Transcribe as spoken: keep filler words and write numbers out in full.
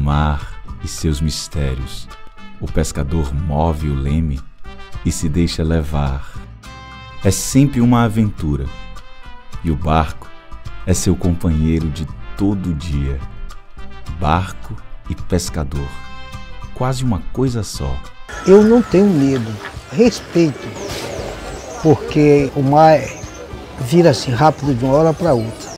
mar e seus mistérios. O pescador move o leme e se deixa levar. É sempre uma aventura, e o barco é seu companheiro de todo dia. Barco e pescador, quase uma coisa só. Eu não tenho medo, respeito, porque o mar vira-se rápido de uma hora para outra.